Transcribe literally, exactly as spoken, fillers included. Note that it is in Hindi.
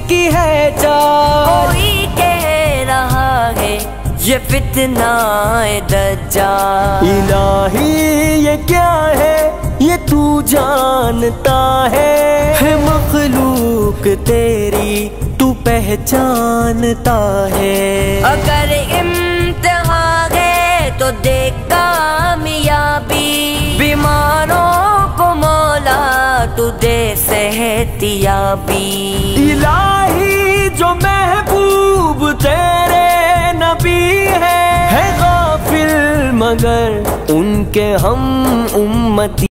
की है चाल। कोई कह रहा है ये फितना है दज्जाल। इलाही ये क्या है ये तू जानता है, है मखलूक तेरी तू पहचानता है। अगर इम्तिहान है तो देख कामयाबी, बीमारों को मौला तू दे सेहतियाबी। इलाही जो महबूब तेरे नबी है, है गाफिल मगर उनके हम उम्मती।